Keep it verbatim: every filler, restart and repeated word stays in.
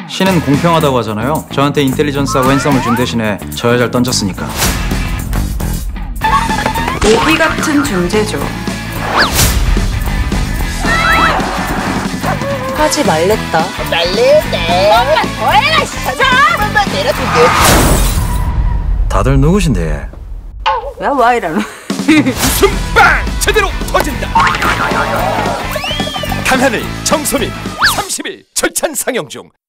신은 공평하다고 하잖아요. 저한테 인텔리전스하고 핸섬을 준 대신에 저 여자를 던졌으니까. 모기 같은 존재죠. 하지 말랬다. 말랬네. 엄마 더해라. 가자. 엄마 내려줄게. 다들 누구신데? 왜 와 이러노? 숨빵 제대로 터진다. 강하늘 정소민 삼십 일 절찬 상영 중.